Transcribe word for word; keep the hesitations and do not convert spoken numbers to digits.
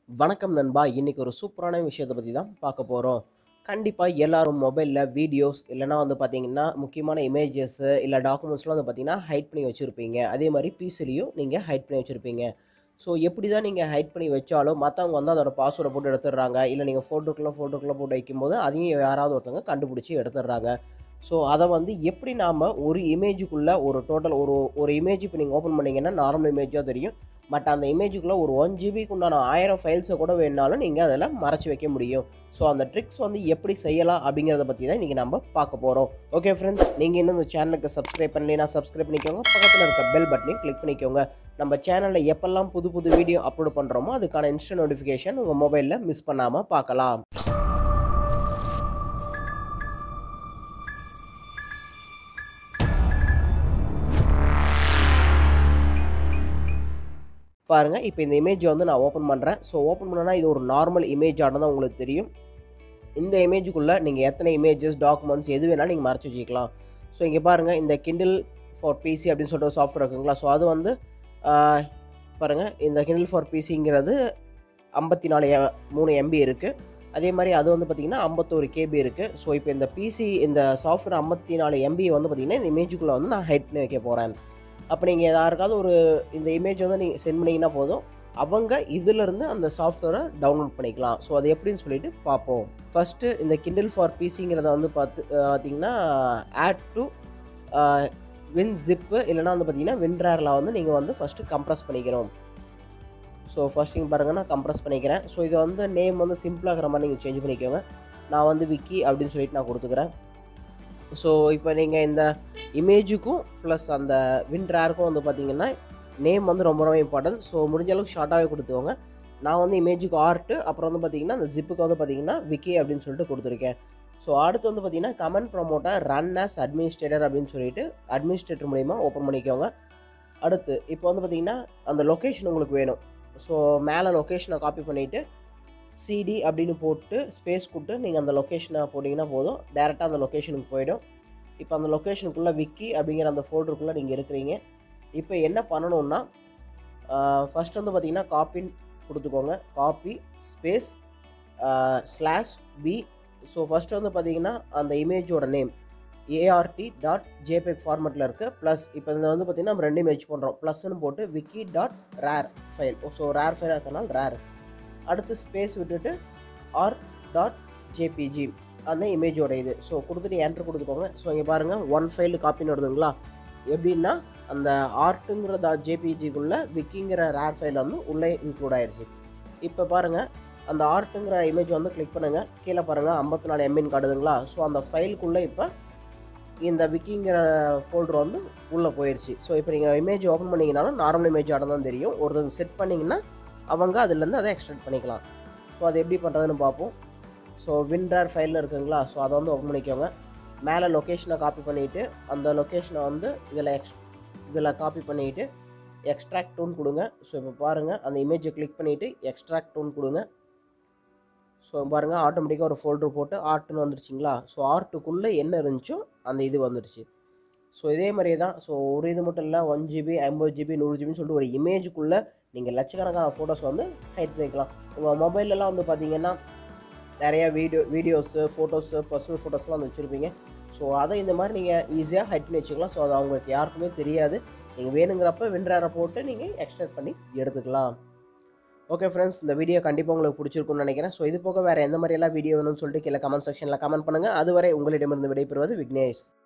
வணக்கம் நண்பா. இன்னைக்கு ஒரு சூப்பரான விஷயத்த பத்தி தான் பார்க்க போறோம். கண்டிப்பா எல்லாரும் மொபைல்ல வீடியோஸ் இல்லன்னா வந்து பார்த்தீங்கன்னா, முக்கியமான இமேஜஸ் இல்ல டாக்குமெண்ட்ஸ்லாம் வந்து பார்த்தீங்கன்னா, ஹைட் பண்ணி வச்சிருப்பீங்க. அதே மாரி பிசிலயும் நீங்க ஹைட் பண்ணி வச்சிருப்பீங்க. ஸோ எப்படி தான் நீங்க ஹைட் பண்ணி வச்சாலும், மத்தவங்க வந்து அதோட பாஸ்வேர்ட போட்டு எடுத்துடுறாங்க. இல்ல நீங்க ஃபோட்டோக்குள்ள ஃபோட்டோக்குள்ள போட்டு வைக்கும்போது, அதையும் யாராவது ஒருத்தவங்க கண்டுபிடிச்சு எடுத்துடுறாங்க. ஸோ அத வந்து எப்படி நாம ஒரு இமேஜுக்குள்ள ஒரு டோட்டல் ஒரு ஒரு இமேஜ் இப்ப நீங்க ஓப்பன் பண்ணீங்கன்னா, நார்மல் இமேஜா தெரியும். பட் அந்த இமேஜுக்குள்ள ஒரு ஒன் ஜிபிக்கு உண்டான ஆயிரம் ஃபைல்ஸ கூட வேணுனாலும் நீங்க அதில மறைச்சு வைக்க முடியும். ஸோ அந்த ட்ரிக்ஸ் வந்து எப்படி செய்யலாம் அப்படிங்கிறத பத்தி தான் இன்னைக்கு நம்ம பார்க்க போறோம். ஓகே ஃபிரெண்ட்ஸ், நீங்க இன்னும் இந்த சேனலுக்கு சப்ஸ்கிரைப் பண்ணலைன்னா சப்ஸ்கிரைப் பண்ணிக்கோங்க. பக்கத்துல இருக்க பெல் பட்டனையும் கிளிக் பண்ணிக்கோங்க. நம்ம சேனல்ல எப்பல்லாம் புது புது வீடியோ அப்லோட் பண்றோமோ, அதுக்கான இன்ஸ்டன்ட் நோட்டிஃபிகேஷன் உங்க மொபைல்ல மிஸ் பண்ணாம பார்க்கலாம். பாருங்க, இப்ப இந்த இமேஜ் வந்து நான் ஓப்பன் பண்றேன். ஸோ ஓப்பன் பண்ணனா இது ஒரு நார்மல் இமேஜ் ஆனது உங்களுக்கு தெரியும். இந்த இமேஜுக்குள்ள நீங்க எத்தனை இமேஜஸ், டாக்குமெண்ட்ஸ் எது வேணாலும் நீங்க மறைச்சு வச்சுக்கலாம். ஸோ இங்க பாருங்க, இந்த Kindle ஃபார் பிசி அப்படின்னு சொல்லிட்டு ஒரு சாஃப்ட்வேர் இருக்குங்களா? ஸோ அது வந்து ஆ பாருங்க, இந்த Kindle ஃபார் பிசிங்கிறது ஐம்பத்தி நாலு எ மூணு எம்பி இருக்கு. அதே மாரி அது வந்து பார்த்தீங்கன்னா, ஐம்பத்தி ஒன்று கேபி இருக்கு. ஸோ இப்ப இந்த பிசி இந்த சாஃப்ட்வேர் ஐம்பத்தி நாலு எம்பி வந்து பார்த்தீங்கன்னா, இந்த இமேஜுக்குள்ள வந்து நான் ஹைட் பண்ணி வைக்க போறேன். அப்ப நீங்க யாருக்காவது ஒரு இந்த இமேஜ் வந்து நீங்க சென்ட் பண்ணீங்கன்னா போதும். அவங்க இதிலிருந்து அந்த சாஃப்ட்வேர டவுன்லோட் பண்ணிக்கலாம். ஸோ அது எப்படின்னு சொல்லிட்டு பார்ப்போம். ஃபர்ஸ்ட்டு இந்த Kindle ஃபார் பிசிங்கிறத வந்து பார்த்து அ பார்த்தீங்கன்னா, ஆட் டூ அ WinZip இல்லன்னா வந்து பார்த்தீங்கன்னா, WinRARல வந்து நீங்க வந்து ஃபர்ஸ்ட்டு கம்ப்ரஸ் பண்ணிக்கணும். ஸோ ஃபர்ஸ்ட் இங்க பாருங்க, நான் கம்ப்ரஸ் பண்ணிக்கிறேன். ஸோ இத வந்து நேம் வந்து சிம்பிளா இருக்கிற மாரி நீங்க சேஞ்ச் பண்ணிக்கோங்க. நான் வந்து விக்கி அப்படின்னு சொல்லிட்டு நான் குடுத்துக்கிறேன். ஸோ இப்ப நீங்க இந்த இமேஜுக்கும் பிளஸ் அந்த WinRARக்கும் வந்து பார்த்தீங்கன்னா, நேம் வந்து ரொம்ப ரொம்ப இம்பார்ட்டன்ட். ஸோ முடிஞ்ச அளவுக்கு ஷார்ட்டாவே குடுத்துக்கோங்க. நான் வந்து இமேஜுக்கு ஆர்ட், அப்புறம் வந்து பார்த்தீங்கன்னா, அந்த ஜிப்புக்கு வந்து பார்த்தீங்கன்னா, விக்கி அப்படின்னு சொல்லிட்டு குடுத்துருக்கேன். ஸோ அடுத்து வந்து பார்த்தீங்கன்னா, command prompt run as administrator அப்படின்னு சொல்லிட்டு அட்மினிஸ்ட்ரேட்டர் மூலியமா ஓப்பன் பண்ணிக்கோங்க. அடுத்து இப்போ வந்து பார்த்தீங்கன்னா, அந்த லொகேஷன் உங்களுக்கு வேணும். ஸோ மேல லொகேஷன காப்பி பண்ணிட்டு, சிடி அப்படின்னு போட்டு ஸ்பேஸ் குடுத்து நீங்க அந்த லொகேஷன போட்டீங்கன்னா போதும். டைரக்ட்டா அந்த லொகேஷனுக்கு போயிடும். இப்ப அந்த லொகேஷனுக்குள்ள விக்கி அப்படிங்கிற அந்த ஃபோல்டருக்குள்ள நீங்க இருக்கிறீங்க. இப்ப என்ன பண்ணணும்னா, ஆ ஃபர்ஸ்ட் வந்து பார்த்தீங்கன்னா, காப்பின்னு குடுத்துக்கோங்க. Copy space uh slash B. So first வந்து பார்த்தீங்கன்னா, அந்த இமேஜோட நேம் art.jpeg ஃபார்மட்ல இருக்கு. பிளஸ் இப்ப இதில வந்து பார்த்தீங்கன்னா, நம்ம ரெண்டு இமேஜ் பண்றோம். பிளஸ்ன்னு போட்டு wiki.rar ஃபைல். ஸோ ரார் ஃபைலா இருக்கனால ரார். அடுத்து ஸ்பேஸ் விட்டுட்டு r.jpg அந்த இமேஜோட இது. ஸோ குடுத்துட்டு என்டர் குடுத்துக்கோங்க. ஸோ இங்க பாருங்க, ஒன் ஃபைல் காப்பின்னு வருதுங்களா? எப்படின்னா, அந்த ஆர்ட்ங்கிற .jpgக்குள்ள விக்கிங்கிற ரார் ஃபைல் வந்து உள்ளே இன்க்ளூட் ஆயிருச்சு. இப்ப பாருங்க, அந்த ஆர்ட்ங்கிற இமேஜ் வந்து கிளிக் பண்ணுங்க. கீழ பாருங்க ஐம்பத்தி நாலு எம்பின்னு காட்டுதுங்களா? ஸோ அந்த ஃபைலுக்குள்ள இப்ப இந்த விக்கிங்கிற ஃபோல்டர் வந்து உள்ள போயிருச்சு. ஸோ இப்ப நீங்க இமேஜ் ஓப்பன் பண்ணீங்கனாலும் நார்மல் இமேஜ் ஆட தான் தெரியும். ஒருத்தங்க செட் பண்ணீங்கன்னா, அவங்க அதிலருந்து அத எக்ஸ்ட்ராக்ட் பண்ணிக்கலாம். ஸோ அது எப்படி பண்றதுன்னு பார்ப்போம். ஸோ WinRAR ஃபைல்னு இருக்குங்களா? ஸோ அத வந்து ஓப்பன் பண்ணிக்கோங்க. மேல லொகேஷன காப்பி பண்ணிட்டு, அந்த லொகேஷன வந்து இதில எக்ஸ் இதில காப்பி பண்ணிட்டு, எக்ஸ்ட்ராக்ட் டூன்னு குடுங்க. ஸோ இப்ப பாருங்க, அந்த இமேஜ கிளிக் பண்ணிட்டு எக்ஸ்ட்ராக்ட் டூன்னு குடுங்க. ஸோ பாருங்க, ஆட்டோமேட்டிக்கா ஒரு ஃபோல்டர் போட்டு ஆர்ட்ன்னு வந்துருச்சுங்களா? ஸோ ஆர்ட்டுக்குள்ள என்ன இருந்துச்சோ அந்த இது வந்துருச்சு. ஸோ இதே மாரியே தான். ஸோ ஒரு இது மட்டும் இல்ல, ஒன் ஜிபி, ஐம்பது ஜிபி, நூறு ஜிபின்னு சொல்லிட்டு ஒரு இமேஜுக்குள்ள நீங்க லட்சக்கணக்கான ஃபோட்டோஸ் வந்து ஹைட் பண்ணிக்கலாம். உங்க மொபைல்லலாம் வந்து பார்த்தீங்கன்னா, நெறைய வீடியோ வீடியோஸு, ஃபோட்டோஸு, பர்சனல் ஃபோட்டோஸ்லாம் வந்து வச்சிருப்பீங்க. ஸோ அத இந்த மாரி நீங்க ஈஸியா ஹைட் பண்ணி வச்சுக்கலாம். ஸோ அது அவங்களுக்கு யாருக்குமே தெரியாது. நீங்க வேணுங்கிறப்ப WinRAR போட்டு நீங்க எக்ஸ்ட்ராக்ட் பண்ணி எடுத்துக்கலாம். ஓகே ஃபிரெண்ட்ஸ், இந்த வீடியோ கண்டிப்பா உங்களுக்கு புடிச்சிருக்கும்னு நெனைக்கிறேன். ஸோ இது போக வேற எந்த மாரியெல்லாம் வீடியோ வேணும்னு சொல்லிட்டு கீழ கமெண்ட் செக்ஷன்ல கமெண்ட் பண்ணுங்க. அதுவரை உங்களிடமிருந்து விடைபெறுவது விக்னேஷ்.